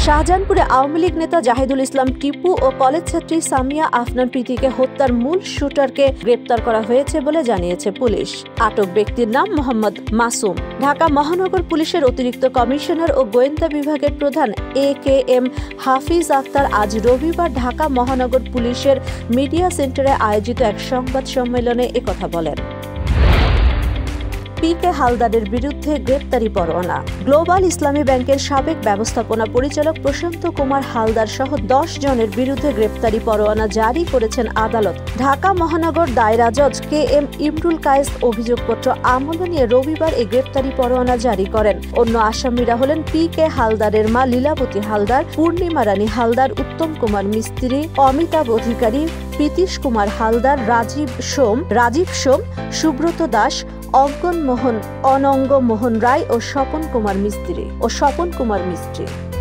শাহজাহানপুরে আওয়ামী লীগ নেতা জাহিদুল ইসলাম টিপু ও কলেজ ছাত্রী সামিয়া আফনান প্রীতিকে হত্যার মূল শুটারকে গ্রেপ্তার করা হয়েছে বলে জানিয়েছে পুলিশ। আটক ব্যক্তির নাম মোহাম্মদ মাসুম। ঢাকা মহানগর পুলিশের অতিরিক্ত কমিশনার ও গোয়েন্দা বিভাগের প্রধান AKM হাফিজ আক্তার আজ রবিবার ঢাকা মহানগর পুলিশের মিডিয়া সেন্টারে আয়োজিত এক সংবাদ সম্মেলনে একথা বলেন। PK হালদারের বিরুদ্ধে গ্রেপ্তারি পরোয়ানা। গ্লোবাল ইসলামী ব্যাংকের সাবেক ব্যবস্থাপনা পরিচালক প্রশান্ত কুমার হালদার সহ 10 জনের বিরুদ্ধে গ্রেপ্তারি পরোয়ানা জারি করেছেন আদালত। ঢাকা মহানগর দায়রা জজ KM ইমরুল কায়েস অভিযোগপত্র আমলে নিয়ে রবিবার এই গ্রেপ্তারি পরোয়ানা জারি করেন। অন্য আসামিরা হলেন PK হালদারের মা লীলাবতী হালদার, পূর্ণিমা রানী হালদার, উত্তম কুমার মিস্ত্রি, অমিতাভ অধিকারী, প্রীতিশ কুমার হালদার, রাজীব সোম, সুব্রত দাস, অঙ্কন মোহন, অনঙ্গ মোহন রায় ও স্বপন কুমার মিস্ত্রি।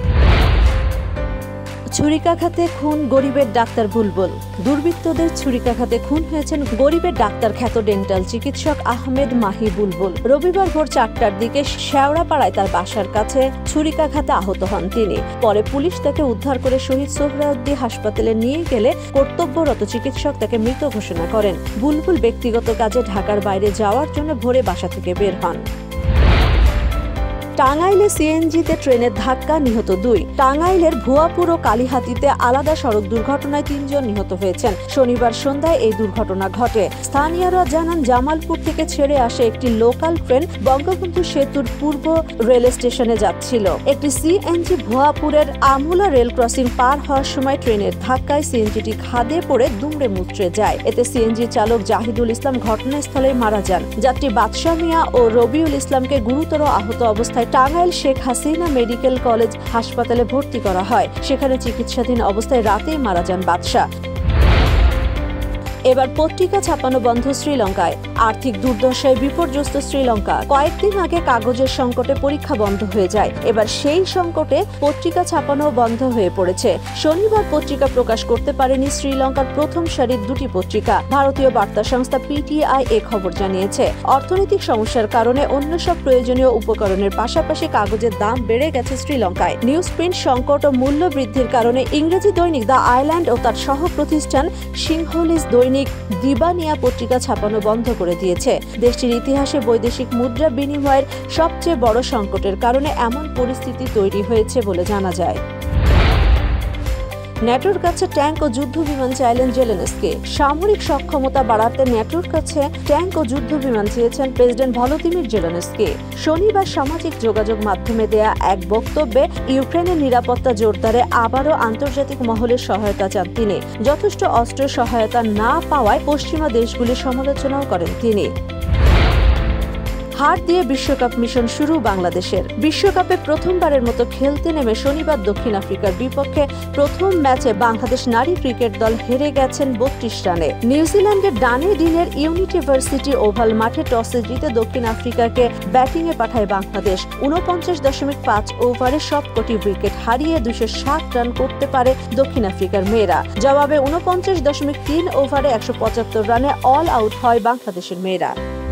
ছুরিকাঘাতে খুন গরিবের ডাক্তার বুলবুল। দুর্বৃত্তদের ছুরিকাঘাতে খুন হয়েছেন গরিবের ডাক্তার খ্যাত ডেন্টাল চিকিৎসক আহমেদ মাহি বুলবুল। রবিবার ভোর 4টার দিকে শেওড়াপাড়ায় তার বাসার কাছে ছুরিকাঘাতে আহত হন তিনি। পরে পুলিশ তাকে উদ্ধার করে শহীদ সোহরাওয়ার্দী হাসপাতালে নিয়ে গেলে কর্তব্যরত চিকিৎসক তাকে মৃত ঘোষণা করেন। বুলবুল ব্যক্তিগত কাজে ঢাকার বাইরে যাওয়ার জন্য ভোরে বাসা থেকে বের হন। টাঙ্গাইলে সিএনজিতে ট্রেনের ধাক্কা, নিহত 2। টাঙ্গাইলের ভুয়াপুর ও কালিহাতীতে আলাদা সড়ক দুর্ঘটনায় 3 জন নিহত হয়েছেন। শনিবার সন্ধ্যায় এই দুর্ঘটনা ঘটে। স্থানীয়রা জানান, জামালপুর থেকে ছেড়ে আসে একটি লোকাল ট্রেন বঙ্গবন্ধু সেতুর পূর্ব রেল স্টেশনে যাচ্ছিল। একটি সিএনজি ভুয়াপুরের আমুলা রেল ক্রসিং পার হওয়ার সময় ট্রেনের ধাক্কায় সিএনজিটি খাদে পড়ে দুমড়ে মুচড়ে যায়। এতে সিএনজি চালক জাহিদুল ইসলাম ঘটনাস্থলেই মারা যান। যাত্রী বাদশা মিয়া ও রবিউল ইসলামকে গুরুতর আহত অবস্থায় টাঙ্গাইল শেখ হাসিনা মেডিকেল কলেজ হাসপাতালে ভর্তি করা হয়। সেখানে চিকিৎসাধীন অবস্থায় রাতেই মারা যান বাদশা। এবার পত্রিকা ছাপানো বন্ধ শ্রীলঙ্কায়। আর্থিক দুর্দশায় বিপর্যস্ত শ্রীলঙ্কা। কয়েকদিন আগে কাগজের সংকটে পরীক্ষা বন্ধ হয়ে যায়। এবার সেই সংকটে পত্রিকা ছাপানো বন্ধ হয়ে পড়েছে। শনিবার পত্রিকা প্রকাশ করতে পারেনি শ্রীলঙ্কার প্রথম সারির 2টি পত্রিকা। ভারতীয় বার্তা সংস্থা PTI এ খবর জানিয়েছে। অর্থনৈতিক সমস্যার কারণে অন্য সব প্রয়োজনীয় উপকরণের পাশাপাশি কাগজের দাম বেড়ে গেছে শ্রীলঙ্কায়। নিউজ প্রিন্ট সংকট ও মূল্য বৃদ্ধির কারণে ইংরেজি দৈনিক দ্য আইল্যান্ড ও তার সহ প্রতিষ্ঠান সিংহলিজ দৈনিক দিবানিয়া পত্রিকা ছাপানো বন্ধ করে দিয়েছে। দেশটির ইতিহাসে বৈদেশিক মুদ্রা বিনিময়ের সবচেয়ে বড় সংকটের কারণে এমন পরিস্থিতি তৈরি হয়েছে বলে জানা যায়। ন্যাটোর কাছে ট্যাঙ্ক ও যুদ্ধ বিমান চাইলেন জেলেনস্কি। সামরিক সক্ষমতা বাড়াতে ন্যাটোর কাছে ট্যাঙ্ক ও যুদ্ধ বিমান চেয়েছেন প্রেসিডেন্ট ভলোদিমির জেলেনস্কি। শনিবার সামাজিক যোগাযোগ মাধ্যমে দেয়া এক বক্তব্যে ইউক্রেনের নিরাপত্তা জোরদারে আবারও আন্তর্জাতিক মহলের সহায়তা চান তিনি। যথেষ্ট অস্ত্র সহায়তা না পাওয়ায় পশ্চিমা দেশগুলির সমালোচনাও করেন তিনি। হার দিয়ে বিশ্বকাপ মিশন শুরু বাংলাদেশের। বিশ্বকাপে প্রথমবারের মতো খেলতে নেমে শনিবার দক্ষিণ আফ্রিকার বিপক্ষে প্রথম ম্যাচে বাংলাদেশ নারী ক্রিকেট দল হেরে গেছেন 32 রানে। নিউজিল্যান্ডের ডানেডিনের ইউনিভার্সিটি ওভাল মাঠে টসে জিতে দক্ষিণ আফ্রিকাকে ব্যাটিংয়ে পাঠায় বাংলাদেশ। 49.5 ওভারে সবকটি উইকেট হারিয়ে 260 রান করতে পারে দক্ষিণ আফ্রিকার মেয়েরা। জবাবে 49.3 ওভারে 175 রানে অল আউট হয় বাংলাদেশের মেয়েরা।